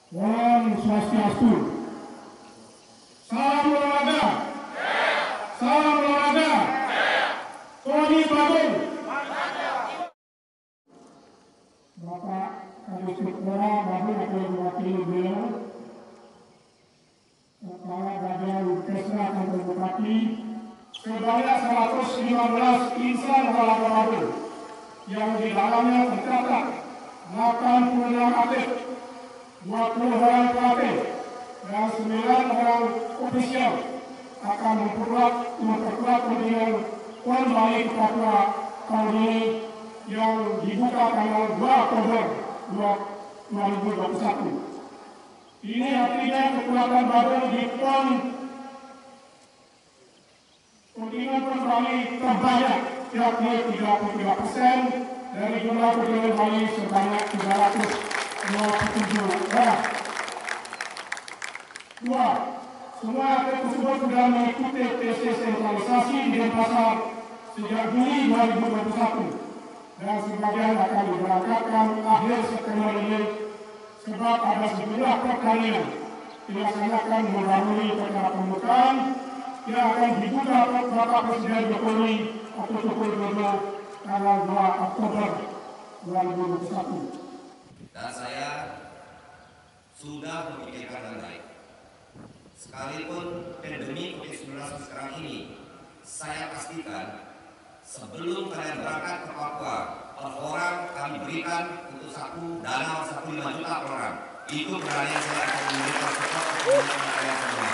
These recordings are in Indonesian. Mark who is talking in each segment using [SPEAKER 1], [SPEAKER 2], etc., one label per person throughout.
[SPEAKER 1] Om Swastiastu. Salam olahraga. Salam olahraga. Koni Bagong. Bapak Kadis Putra Bapak akan mewakili beliau. Kepala Badan Kesra akan mendekati sebanyak 115 insan olahraga baru yang di dalamnya tercatat 86 atlet, 20 orang pelatih, dan 9 orang ofisial akan memperkuat pertandingan PON Bali Papua tahun ini yang dibuka tanggal 2 Oktober 2021. Ini artinya kekuatan baru di PON kontingen PON Bali terbanyak, yakni 33% dari jumlah kontingen Bali sebanyak 327 orang. Dua, semua atlet tersebut sudah mengikuti tes sentralisasi di Denpasar sejak Juli 2021 dan sebagian akan diberangkatkan akhir September ini sebab ada sejumlah pertandingan dilaksanakan melalui acara pembukaan yang akan dibuka Bapak Presiden Jokowi atau Joko Widodo tanggal 2 Oktober 2021.
[SPEAKER 2] Dan saya sudah memikirkan dengan baik. Sekalipun pandemi COVID-19 sekarang ini, saya pastikan sebelum kalian berangkat ke Papua, per orang kami berikan untuk dana 1,5 juta per orang. Itu berani saya akan memberikan support ke teman-teman saya semua.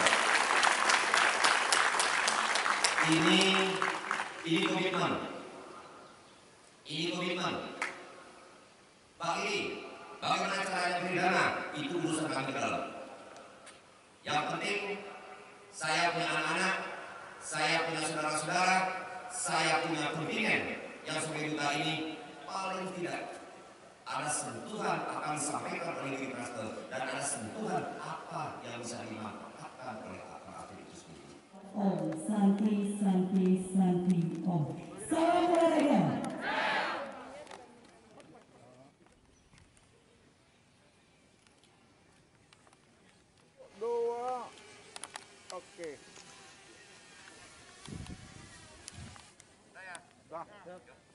[SPEAKER 2] Ini komitmen. Ini komitmen. Pak Iri, bagaimana caranya beri dana? Itu urusan kami ke dalam. Yang penting, saya punya anak-anak, saya punya saudara-saudara, saya punya kontingen yang sebagai duta ini paling tidak ada sentuhan akan disampaikan oleh diri Pastor dan ada sentuhan apa yang bisa dimanfaatkan oleh atlet itu sendiri.
[SPEAKER 3] Om Santi Santi Santi Om. Salam olahraga.
[SPEAKER 4] Dua. Oke. Saya.